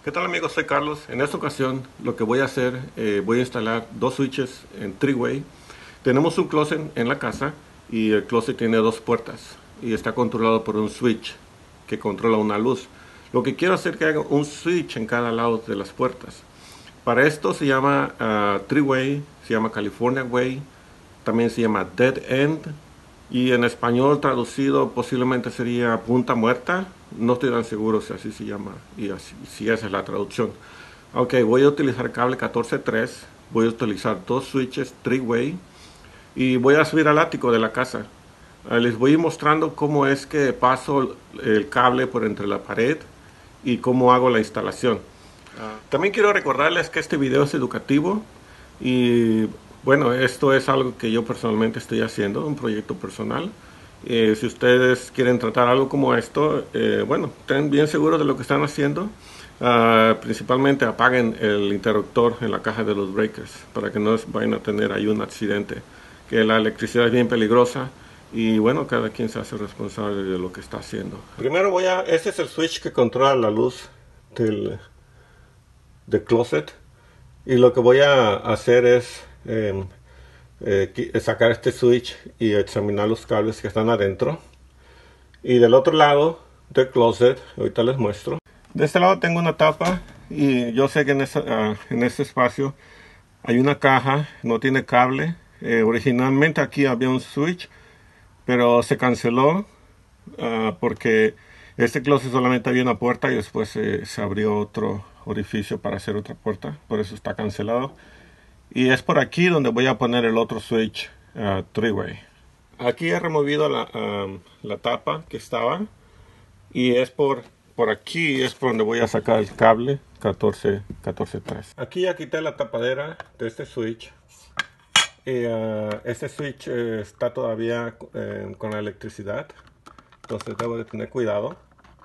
¿Qué tal amigos? Soy Carlos. En esta ocasión lo que voy a hacer, voy a instalar dos switches en three-way. Tenemos un closet en la casa y el closet tiene dos puertas y está controlado por un switch que controla una luz. Lo que quiero hacer es que haga un switch en cada lado de las puertas. Para esto se llama three-way, se llama California Way, también se llama Dead End y en español traducido posiblemente sería punta muerta. No estoy tan seguro si así se llama y así, si esa es la traducción. Ok, voy a utilizar cable 14.3, voy a utilizar dos switches three-way y voy a subir al ático de la casa. Les voy a ir mostrando cómo es que paso el cable por entre la pared y cómo hago la instalación. También quiero recordarles que este video es educativo y bueno, esto es algo que yo personalmente estoy haciendo, un proyecto personal. Si ustedes quieren tratar algo como esto, bueno, estén bien seguros de lo que están haciendo. Principalmente apaguen el interruptor en la caja de los breakers para que no vayan a tener ahí un accidente. Que la electricidad es bien peligrosa y bueno, cada quien se hace responsable de lo que está haciendo. Primero este es el switch que controla la luz del closet y lo que voy a hacer es sacar este switch y examinar los cables que están adentro. Y del otro lado del closet, ahorita les muestro. De este lado tengo una tapa y yo sé que en este espacio hay una caja, no tiene cable. Originalmente aquí había un switch, pero se canceló porque este closet solamente había una puerta y después se abrió otro orificio para hacer otra puerta, por eso está cancelado. Y es por aquí donde voy a poner el otro switch three-way. Aquí he removido la tapa que estaba y es por aquí es por donde voy a sacar el cable 14.3. Aquí ya quité la tapadera de este switch. Este switch está todavía con la electricidad, entonces debo de tener cuidado.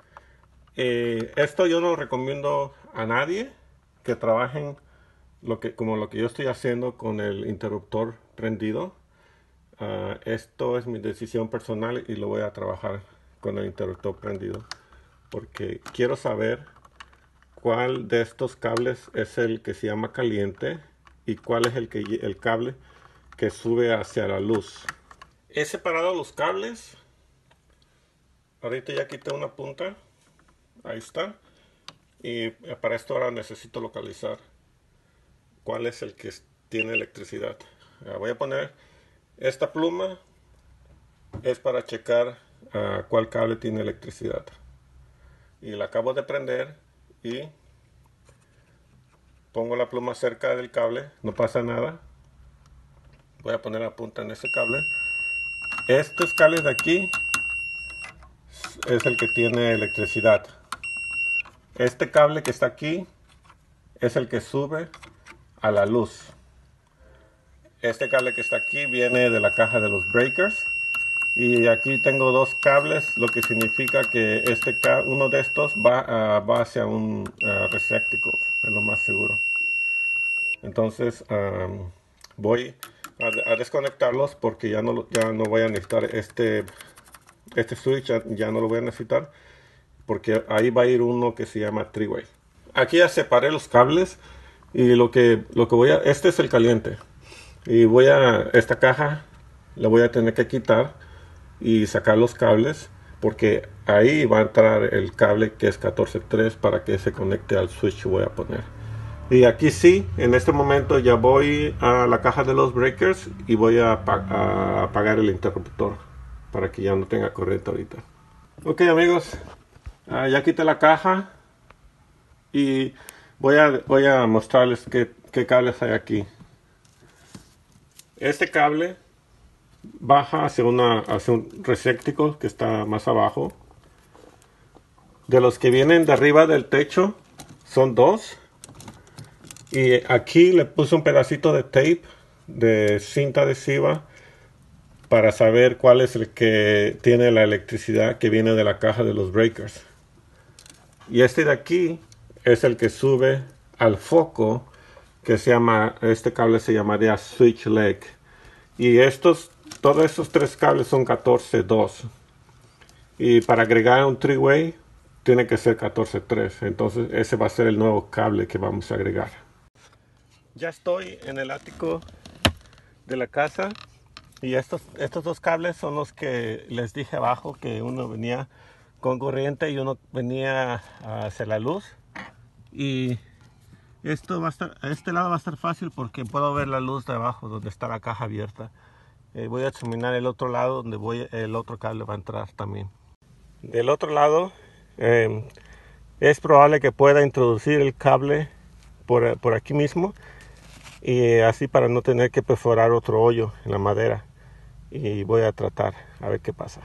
Esto yo no recomiendo a nadie que trabajen como lo que yo estoy haciendo con el interruptor prendido. Esto es mi decisión personal y lo voy a trabajar con el interruptor prendido porque quiero saber cuál de estos cables es el que se llama caliente y cuál es el cable que sube hacia la luz. He separado los cables. Ahorita ya quité una punta. Ahí está. Y para esto ahora necesito localizar cuál es el que tiene electricidad. Voy a poner esta pluma. Es para checar cuál cable tiene electricidad. Y la acabo de prender y pongo la pluma cerca del cable. No pasa nada. Voy a poner la punta en ese cable. Estos cables de aquí es el que tiene electricidad. Este cable que está aquí es el que sube a la luz. Este cable que está aquí viene de la caja de los breakers. Y aquí tengo dos cables, lo que significa que uno de estos va hacia un receptacle, es lo más seguro. Entonces voy a desconectarlos porque ya no voy a necesitar este switch, ya no lo voy a necesitar porque ahí va a ir uno que se llama three-way. Aquí ya separé los cables y lo que este es el caliente y esta caja la voy a tener que quitar y sacar los cables porque ahí va a entrar el cable que es 14.3 para que se conecte al switch que voy a poner. Y aquí sí, en este momento ya voy a la caja de los breakers y voy a apagar el interruptor para que ya no tenga corriente ahorita. Ok amigos, ya quité la caja y voy a mostrarles qué cables hay aquí. Este cable baja hacia un receptáculo que está más abajo. De los que vienen de arriba del techo son dos. Y aquí le puse un pedacito de tape, de cinta adhesiva, para saber cuál es el que tiene la electricidad que viene de la caja de los breakers. Y este de aquí es el que sube al foco, este cable se llamaría switch leg. Y todos estos tres cables son 14.2. Y para agregar un three-way tiene que ser 14.3. Entonces ese va a ser el nuevo cable que vamos a agregar. Ya estoy en el ático de la casa y estos dos cables son los que les dije abajo, que uno venía con corriente y uno venía hacia la luz. Y esto va a estar, a este lado va a estar fácil porque puedo ver la luz de abajo donde está la caja abierta. Voy a examinar el otro lado donde el otro cable va a entrar también. Del otro lado es probable que pueda introducir el cable por aquí mismo, y así para no tener que perforar otro hoyo en la madera. Y voy a tratar a ver qué pasa.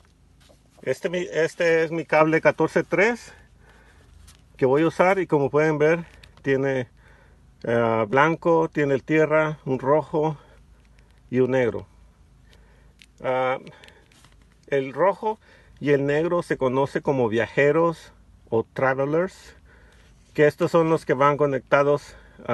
Este es mi cable 14.3 que voy a usar, y como pueden ver tiene blanco, tiene el tierra, un rojo y un negro. El rojo y el negro se conoce como viajeros o travelers, que estos son los que van conectados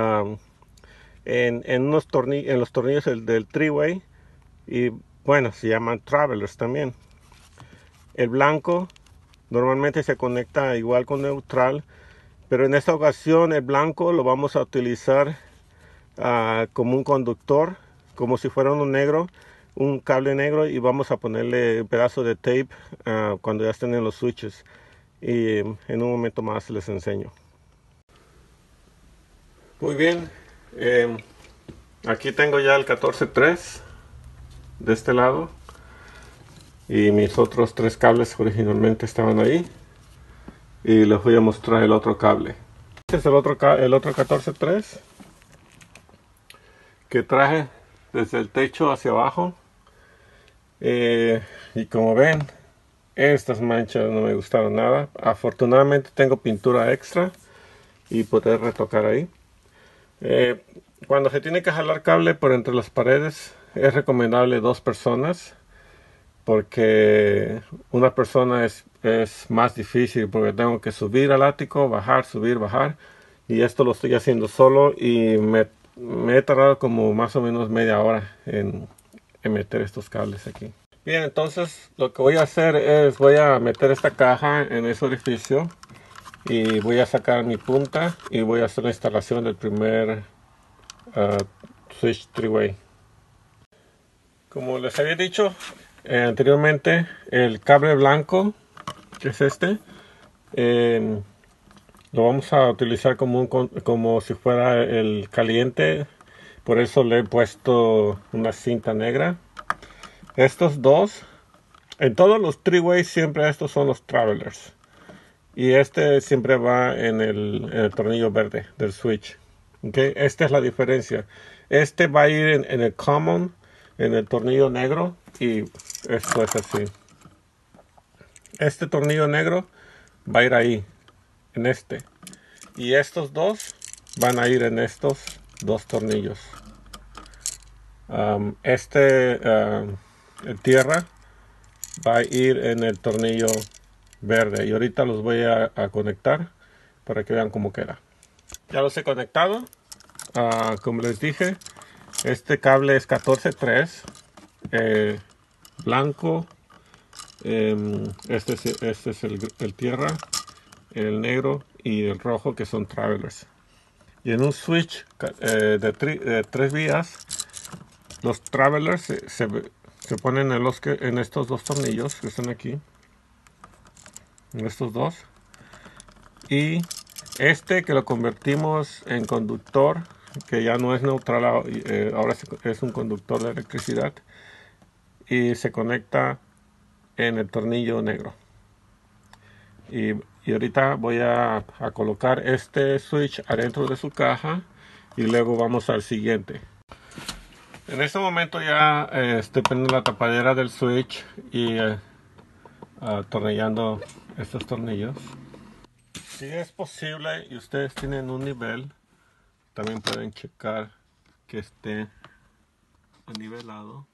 en los tornillos del three-way, y bueno, se llaman travelers también. El blanco normalmente se conecta igual con neutral, pero en esta ocasión el blanco lo vamos a utilizar como un conductor, como si fuera uno negro, un cable negro, y vamos a ponerle un pedazo de tape cuando ya estén en los switches, y en un momento más les enseño. Muy bien, aquí tengo ya el 14.3 de este lado, y mis otros tres cables originalmente estaban ahí, y les voy a mostrar el otro cable. Este es el otro 14.3 que traje desde el techo hacia abajo, y como ven, estas manchas no me gustaron nada. Afortunadamente tengo pintura extra y poder retocar ahí. Cuando se tiene que jalar cable por entre las paredes, es recomendable 2 personas, porque una persona es más difícil, porque tengo que subir al ático, bajar, subir, bajar, y esto lo estoy haciendo solo, y me he tardado como más o menos media hora en meter estos cables aquí. Bien, entonces lo que voy a hacer es voy a meter esta caja en ese orificio, y voy a sacar mi punta y voy a hacer la instalación del primer switch three-way. Como les había dicho anteriormente, el cable blanco, que es este, lo vamos a utilizar como si fuera el caliente. Por eso le he puesto una cinta negra. Estos dos, en todos los three-ways siempre estos son los travelers, y este siempre va en el tornillo verde del switch. ¿Okay? Esta es la diferencia. Este va a ir en el common, en el tornillo negro, y esto es así. Este tornillo negro va a ir ahí, en este, y estos dos van a ir en estos dos tornillos. El tierra va a ir en el tornillo verde, y ahorita los voy a conectar para que vean cómo queda. Ya los he conectado. Como les dije, este cable es 14.3 blanco. Este es el tierra, el negro y el rojo, que son travelers. Y en un switch de 3 vías, los travelers se ponen en estos dos tornillos que están aquí, en estos dos, y este que lo convertimos en conductor, que ya no es neutral, ahora es un conductor de electricidad, y se conecta en el tornillo negro. Y ahorita voy a colocar este switch adentro de su caja, y luego vamos al siguiente. En este momento ya estoy poniendo la tapadera del switch y atornillando estos tornillos. Si es posible y ustedes tienen un nivel, también pueden checar que esté nivelado.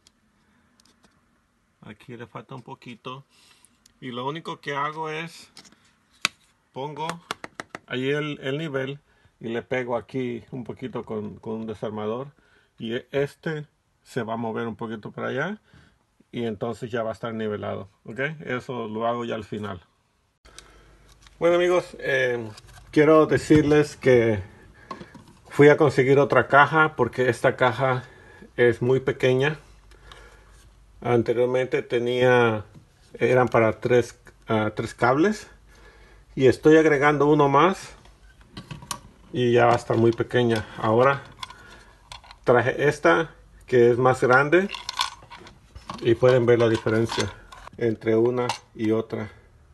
Aquí le falta un poquito, y lo único que hago es pongo ahí el nivel y le pego aquí un poquito con un desarmador, y este se va a mover un poquito para allá, y entonces ya va a estar nivelado. ¿Ok? Eso lo hago ya al final. Bueno amigos, quiero decirles que fui a conseguir otra caja porque esta caja es muy pequeña. Anteriormente eran para tres cables y estoy agregando uno más y ya va a estar muy pequeña. Ahora traje esta que es más grande y pueden ver la diferencia entre una y otra.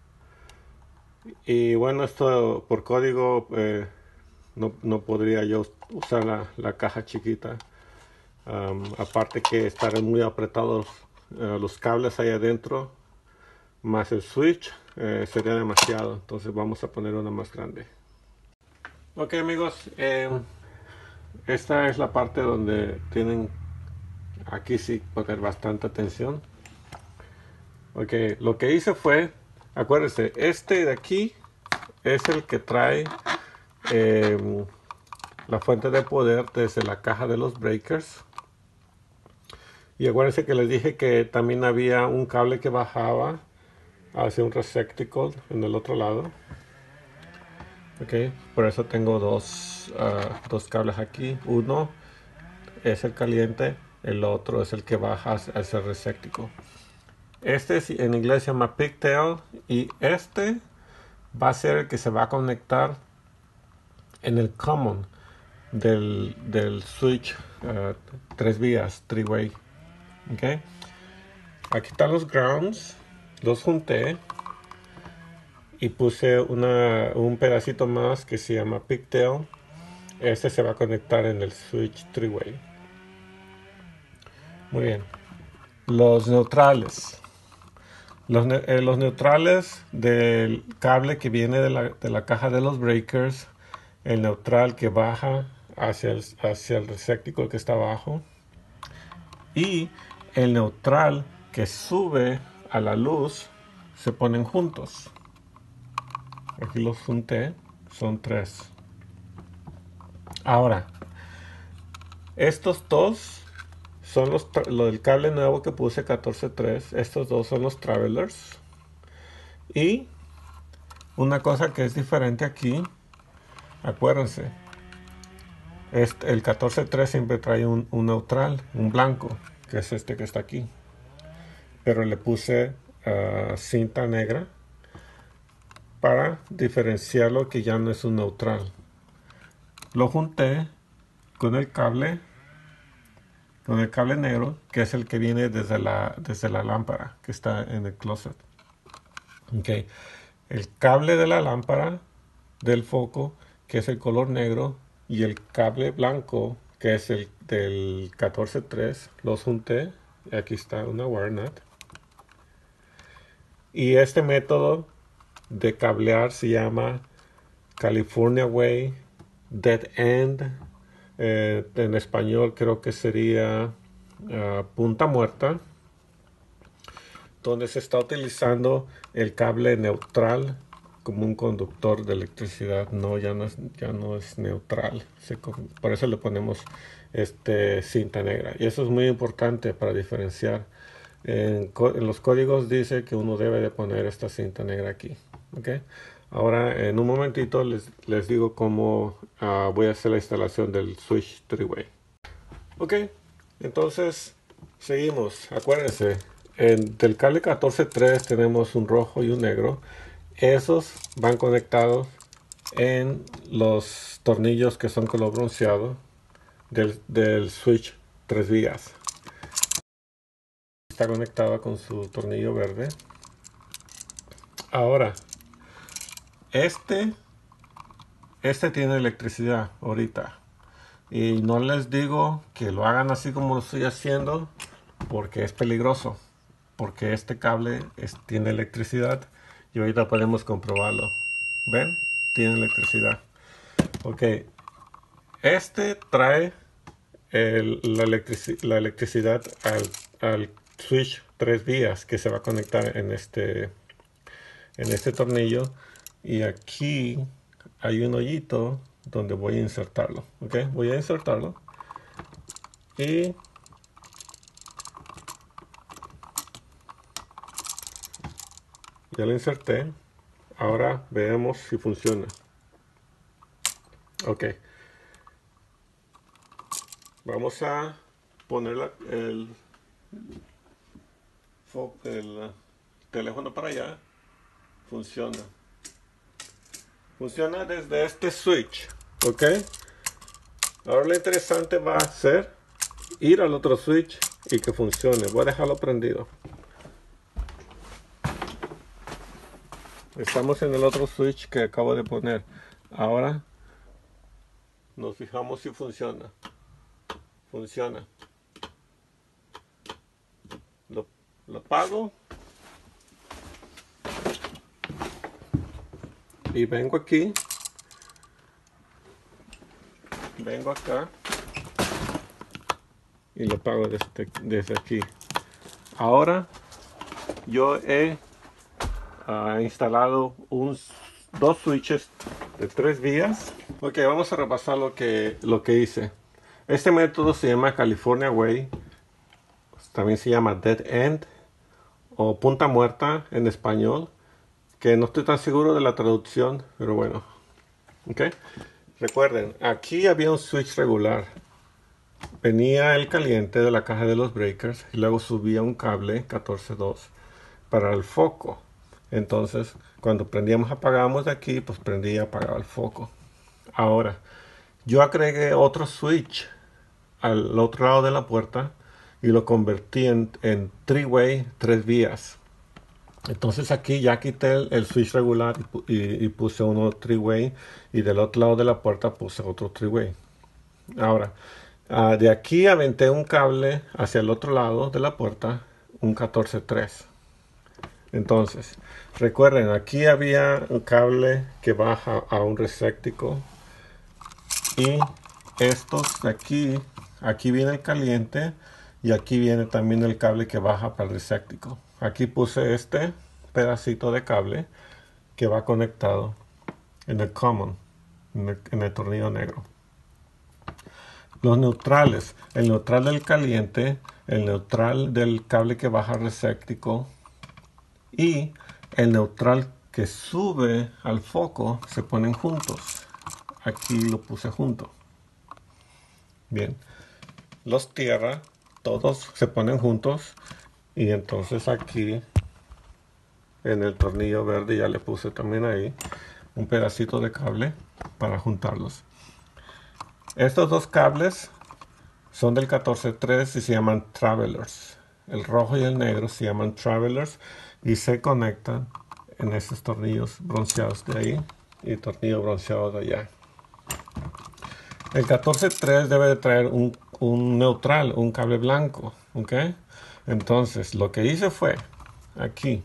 Y bueno, esto por código no podría yo usar la caja chiquita. Aparte que estarán muy apretados los cables ahí adentro, más el switch, sería demasiado. Entonces vamos a poner una más grande. Ok amigos, esta es la parte donde tienen aquí sí poner bastante atención. Ok, lo que hice fue, acuérdense, este de aquí es el que trae la fuente de poder desde la caja de los breakers. Y acuérdense que les dije que también había un cable que bajaba hacia un receptacle en el otro lado. Ok, por eso tengo dos cables aquí. Uno es el caliente, el otro es el que baja hacia el receptacle. Este en inglés se llama pigtail y este va a ser el que se va a conectar en el common del switch 3 vías, 3-way. Okay. Aquí están los grounds, los junté y puse un pedacito más que se llama pigtail. Este se va a conectar en el switch 3-way. Muy bien. Los neutrales. Los neutrales del cable que viene de la caja de los breakers, el neutral que baja hacia el receptáculo que está abajo y el neutral que sube a la luz se ponen juntos. Aquí los junté, son 3. Ahora, estos dos son lo del cable nuevo que puse 14.3. Estos dos son los travelers. Y una cosa que es diferente aquí, acuérdense, el 14.3 siempre trae un neutral, un blanco, que es este que está aquí. Pero le puse cinta negra para diferenciarlo, que ya no es un neutral. Lo junté con el cable negro, que es el que viene desde la lámpara que está en el closet. Okay. El cable de la lámpara del foco, que es el color negro, y el cable blanco, que es el del 14.3, los junté. Aquí está una wire nut. Y este método de cablear se llama California Way, Dead End. En español creo que sería punta muerta, donde se está utilizando el cable neutral como un conductor de electricidad. No, ya no es neutral. Por eso le ponemos cinta negra. Y eso es muy importante para diferenciar. En los códigos dice que uno debe de poner esta cinta negra aquí. ¿Okay? Ahora en un momentito les digo cómo voy a hacer la instalación del switch 3-way. Ok, entonces seguimos. Acuérdense, del cable 14.3 tenemos un rojo y un negro. Esos van conectados en los tornillos que son color bronceado del switch 3 vías. Está conectada con su tornillo verde. Ahora, este tiene electricidad ahorita. Y no les digo que lo hagan así como lo estoy haciendo, porque es peligroso. Porque este cable tiene electricidad y ahorita podemos comprobarlo. ¿Ven? Tiene electricidad. Ok. Este trae la electricidad al switch 3 vías que se va a conectar en este tornillo. Y aquí hay un hoyito donde voy a insertarlo. Ok. Voy a insertarlo. Y ya lo inserté. Ahora veamos si funciona. Ok. Vamos a poner el teléfono para allá. Funciona. Funciona desde este switch. Ok. Ahora lo interesante va a ser ir al otro switch y que funcione. Voy a dejarlo prendido. Estamos en el otro switch que acabo de poner. Ahora nos fijamos si funciona. Funciona. Lo apago. Y vengo aquí. Vengo acá. Y lo apago desde aquí. Ahora yo he instalado dos switches de 3 vías. Ok, vamos a repasar lo que hice. Este método se llama California Way. También se llama Dead End o punta muerta en español, que no estoy tan seguro de la traducción, pero bueno. Ok, recuerden, aquí había un switch regular. Venía el caliente de la caja de los breakers y luego subía un cable 14.2 para el foco. Entonces, cuando prendíamos, apagábamos de aquí, pues prendía y apagaba el foco. Ahora, yo agregué otro switch al otro lado de la puerta y lo convertí en three-way, 3 vías. Entonces aquí ya quité el switch regular y puse uno three-way, y del otro lado de la puerta puse otro three-way. Ahora, de aquí aventé un cable hacia el otro lado de la puerta, un 14.3. Entonces, recuerden, aquí había un cable que baja a un receptáculo, y estos de aquí viene el caliente, y aquí viene también el cable que baja para el receptáculo. Aquí puse este pedacito de cable que va conectado en el common, en el tornillo negro. Los neutrales, el neutral del caliente, el neutral del cable que baja al receptáculo y el neutral que sube al foco se ponen juntos. Aquí lo puse junto. Bien, los tierra, todos se ponen juntos, y entonces aquí en el tornillo verde ya le puse también ahí un pedacito de cable para juntarlos. Estos dos cables son del 14.3 y se llaman Travelers. El rojo y el negro se llaman Travelers y se conectan en estos tornillos bronceados de ahí y tornillo bronceado de allá. El 14.3 debe de traer un neutral, un cable blanco, ¿ok? Entonces lo que hice fue aquí,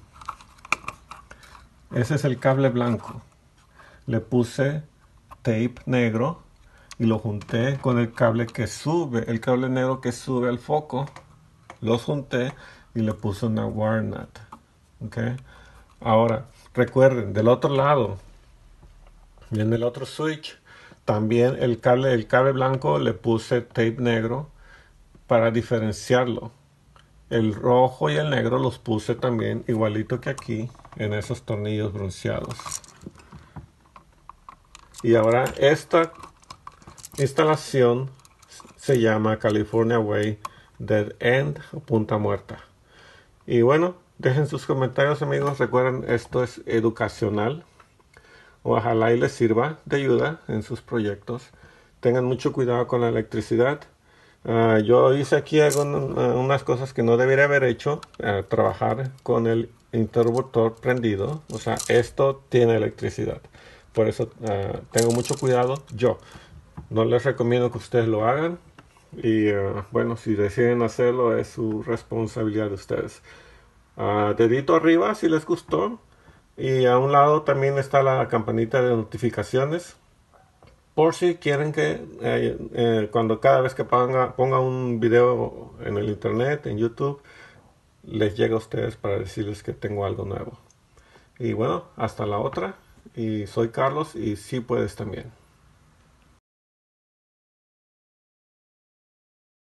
ese es el cable blanco, le puse tape negro y lo junté con el cable que sube, el cable negro que sube al foco. Los junté y le puse una wire nut. ¿Ok? Ahora, recuerden, del otro lado, en el otro switch, también el cable blanco le puse tape negro para diferenciarlo. El rojo y el negro los puse también igualito que aquí en esos tornillos bronceados. Y ahora esta instalación se llama California Way Dead End o punta muerta. Y bueno, dejen sus comentarios, amigos. Recuerden, esto es educacional. Ojalá y les sirva de ayuda en sus proyectos. Tengan mucho cuidado con la electricidad. Yo hice aquí unas cosas que no debería haber hecho. Trabajar con el interruptor prendido. O sea, esto tiene electricidad. Por eso tengo mucho cuidado. Yo no les recomiendo que ustedes lo hagan. Y bueno, si deciden hacerlo, es su responsabilidad de ustedes. Dedito arriba si les gustó. Y a un lado también está la campanita de notificaciones. Por si quieren que cuando cada vez que ponga un video en el internet, en YouTube, les llegue a ustedes para decirles que tengo algo nuevo. Y bueno, hasta la otra. Y soy Carlos y sí puedes también.